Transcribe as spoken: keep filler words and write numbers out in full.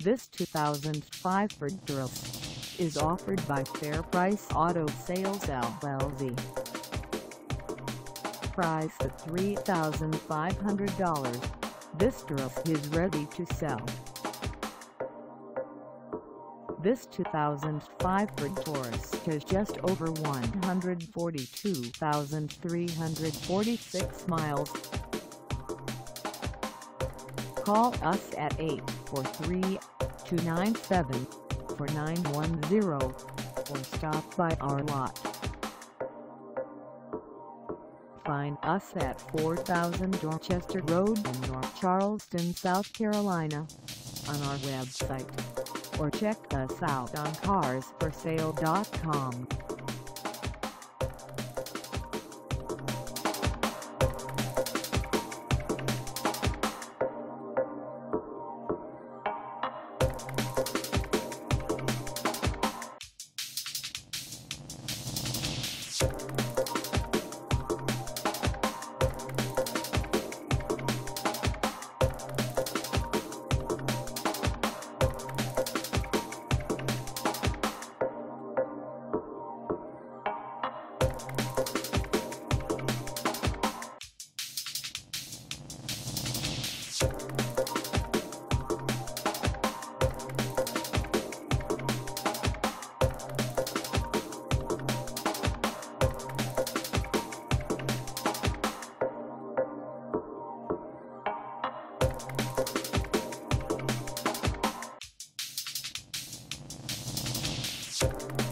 This two thousand five Ford Taurus is offered by Fair Price Auto Sales L L C. Priced at three thousand five hundred dollars, this Taurus is ready to sell. This two thousand five Ford Taurus has just over one hundred forty-two thousand three hundred forty-six miles. Call us at eight four three, two nine seven, four nine one zero or stop by our lot. Find us at four thousand Dorchester Road North Charleston, South Carolina on our website, or check us out on cars for sale dot com. You